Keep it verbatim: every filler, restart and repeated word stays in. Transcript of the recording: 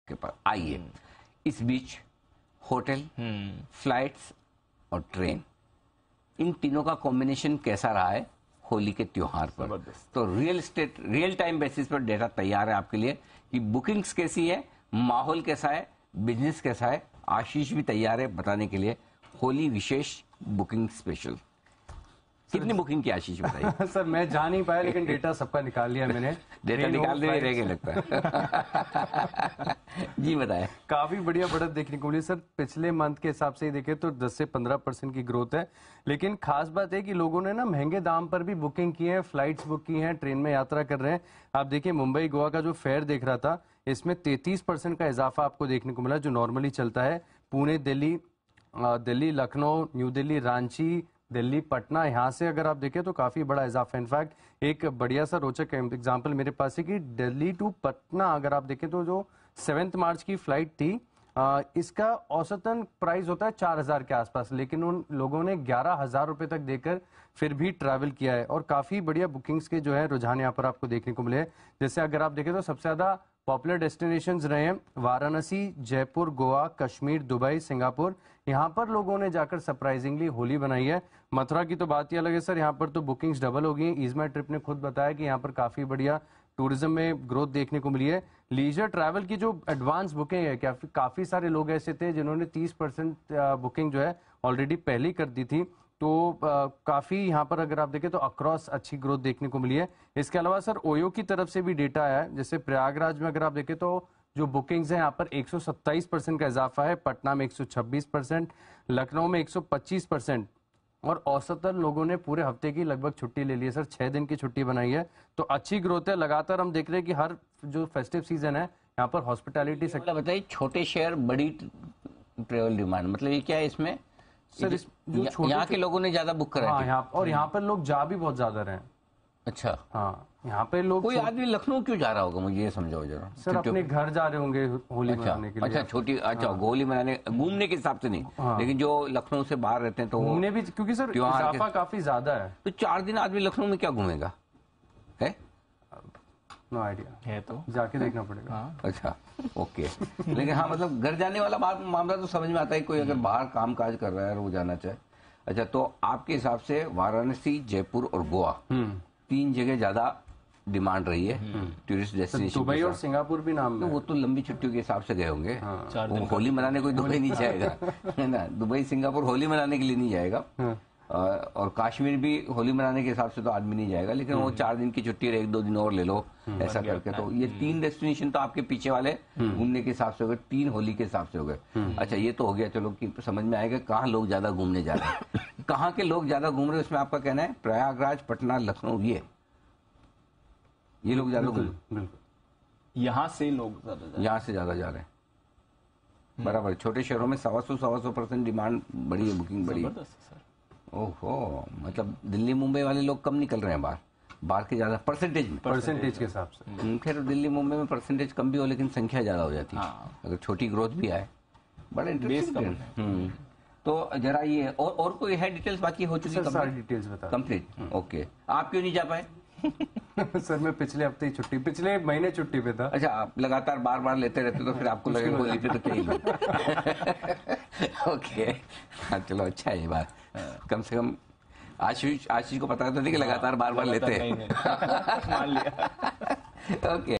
के पास आई है। इस बीच होटल, फ्लाइट्स और ट्रेन, इन तीनों का कॉम्बिनेशन कैसा रहा है होली के त्योहार पर? तो real estate real time basis पर डेटा तैयार है आपके लिए कि बुकिंग्स कैसी है, माहौल कैसा है, बिजनेस कैसा है। आशीष भी तैयार है बताने के लिए होली विशेष बुकिंग स्पेशल। कितनी बुकिंग की आशीष बताइए? सर मैं जा नहीं पाया, लेकिन डेटा सबका निकाल लिया मैंने। डेटा निकाल दे रह गए लगता है। जी बताएं। काफी बढ़िया बढ़त देखने को मिली सर। पिछले मंथ के हिसाब से ही देखें तो दस से पंद्रह परसेंट की ग्रोथ है। लेकिन खास बात है कि लोगों ने ना महंगे दाम पर भी बुकिंग की है, फ्लाइट्स बुक की हैं, ट्रेन में यात्रा कर रहे हैं। आप देखिए मुंबई गोवा का जो फेयर देख रहा था, इसमें तैंतीस परसेंट का इजाफा आपको देखने को मिला, जो नॉर्मली चलता है। पुणे, दिल्ली, दिल्ली, लखनऊ, न्यू दिल्ली, रांची, दिल्ली, पटना, यहाँ से अगर आप देखें तो काफी बड़ा इजाफा। इनफैक्ट एक बढ़िया सा रोचक एग्जांपल मेरे पास है कि दिल्ली टू पटना अगर आप देखें तो जो सेवेंथ मार्च की फ्लाइट थी, आ, इसका औसतन प्राइस होता है चार हजार के आसपास, लेकिन उन लोगों ने ग्यारह हजार रुपए तक देकर फिर भी ट्रैवल किया है। और काफी बढ़िया बुकिंग्स के जो है रुझान यहाँ पर आपको देखने को मिले हैं। जैसे अगर आप देखें तो सबसे ज्यादा पॉपुलर डेस्टिनेशंस रहे हैं वाराणसी, जयपुर, गोवा, कश्मीर, दुबई, सिंगापुर। यहाँ पर लोगों ने जाकर सरप्राइजिंगली होली बनाई है। मथुरा की तो बात ही अलग है सर, यहाँ पर तो बुकिंग्स डबल हो गई हैं। ईज माई ट्रिप ने खुद बताया कि यहाँ पर काफी बढ़िया टूरिज्म में ग्रोथ देखने को मिली है। लीजर ट्रैवल की जो एडवांस बुकिंग है, काफी काफी सारे लोग ऐसे थे जिन्होंने तीस परसेंट बुकिंग जो है ऑलरेडी पहले ही कर दी थी। तो आ, काफी यहाँ पर अगर आप देखें तो अक्रॉस अच्छी ग्रोथ देखने को मिली है। इसके अलावा सर ओयो की तरफ से भी डेटा आया है। जैसे प्रयागराज में अगर आप देखें तो जो बुकिंग्स हैं यहाँ पर एक सौ सत्ताईस परसेंट का इजाफा है, पटना में एक सौ छब्बीस परसेंट, लखनऊ में एक सौ पच्चीस परसेंट, और औसतन लोगों ने पूरे हफ्ते की लगभग छुट्टी ले ली है सर, छह दिन की छुट्टी बनाई है। तो अच्छी ग्रोथ है। लगातार हम देख रहे हैं कि हर जो फेस्टिव सीजन है यहाँ पर हॉस्पिटैलिटी सेक्टर। बताइए छोटे शहर बड़ी ट्रेवल डिमांड, मतलब ये क्या है इसमें सर? इस जो यहाँ के लोगों ने ज्यादा बुक करा है यहाँ, और यहाँ पर लोग जा भी बहुत ज्यादा रहे हैं। अच्छा हाँ, यहाँ पे लोग कोई आदमी लखनऊ क्यों जा रहा होगा, मुझे ये समझाओ जरा। सर अपने घर जा रहे होंगे होली अच्छा, मनाने के लिए। अच्छा छोटी, अच्छा हाँ। होली मनाने घूमने के हिसाब से नहीं, हाँ। लेकिन जो लखनऊ से बाहर रहते हैं तो घूमने भी, क्योंकि सर इजाफा काफी ज्यादा है। तो चार दिन आदमी लखनऊ में क्या घूमेगा? है नो आइडिया है, तो जाके देखना पड़ेगा। हाँ। अच्छा ओके। लेकिन हाँ मतलब घर जाने वाला बात मामला तो समझ में आता है, कोई अगर बाहर काम काज कर रहा है और वो जाना चाहे। अच्छा तो आपके हिसाब से वाराणसी, जयपुर और गोवा तीन जगह ज्यादा डिमांड रही है टूरिस्ट डेस्टिनेशन। दुबई और सिंगापुर भी नाम तो वो तो लंबी छुट्टियों के हिसाब से गए होंगे। हाँ। वो होली मनाने कोई दुबई नहीं जाएगा, है ना। दुबई सिंगापुर होली मनाने के लिए नहीं जाएगा। हाँ। और कश्मीर भी होली मनाने के हिसाब से तो आदमी नहीं जाएगा, लेकिन वो चार दिन की छुट्टी और एक दो दिन और ले लो ऐसा करके। तो ये तीन डेस्टिनेशन तो आपके पीछे वाले घूमने के हिसाब से हो गए, तीन होली के हिसाब से हो गए। अच्छा ये तो हो गया, चलो कि समझ में आएगा कहाँ लोग ज्यादा घूमने जा रहे हैं। कहाँ के लोग ज्यादा घूम रहे हैं उसमें आपका कहना है? प्रयागराज, पटना, लखनऊ, ये ये लोग ज्यादा घूम, यहाँ से लोग ज्यादा यहाँ से ज्यादा जा रहे हैं। बराबर। छोटे शहरों में सवा सौ सवा सौ परसेंट डिमांड बढ़ी है, बुकिंग बढ़ी है। ओहो, मतलब दिल्ली मुंबई वाले लोग कम निकल रहे हैं बाहर, बाहर के ज्यादा परसेंटेज में, परसेंटेज के हिसाब से। खैर दिल्ली मुंबई में परसेंटेज कम भी हो लेकिन संख्या ज्यादा हो जाती है। हाँ। अगर छोटी ग्रोथ भी आए, बड़ा इंटरेस्टिंग। तो जरा ये और और कोई है डिटेल्स बाकी हो चुकी? सारी डिटेल्स बता कंप्लीट। ओके, आप क्यों नहीं जा पाए? सर मैं पिछले हफ्ते ही छुट्टी, पिछले महीने छुट्टी पे था। अच्छा, आप लगातार बार बार लेते रहते तो फिर आपको लगेगा होली पे तो क्या ही। ओके हाँ, चलो अच्छा है ये बात। कम से कम आशीष आशीष को पता तो नहीं कि लगातार बार बार लेते हैं। मान लिया। ओके।